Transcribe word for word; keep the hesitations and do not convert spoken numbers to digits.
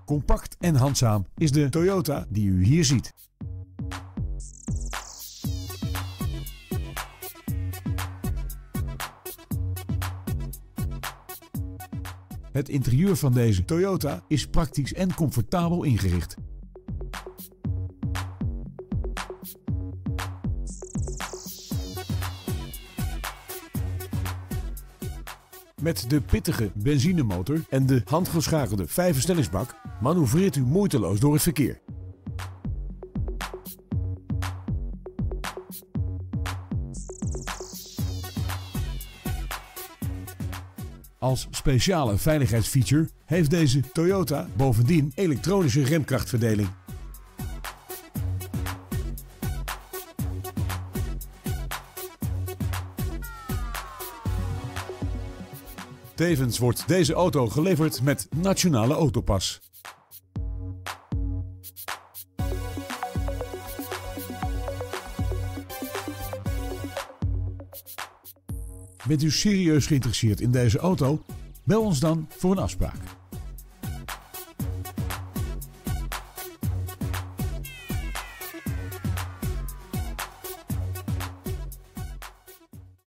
Compact en handzaam is de Toyota die u hier ziet. Het interieur van deze Toyota is praktisch en comfortabel ingericht. Met de pittige benzinemotor en de handgeschakelde vijfversnellingsbak manoeuvreert u moeiteloos door het verkeer. Als speciale veiligheidsfeature heeft deze Toyota bovendien elektronische remkrachtverdeling. Tevens wordt deze auto geleverd met Nationale Autopas. Bent u serieus geïnteresseerd in deze auto? Bel ons dan voor een afspraak.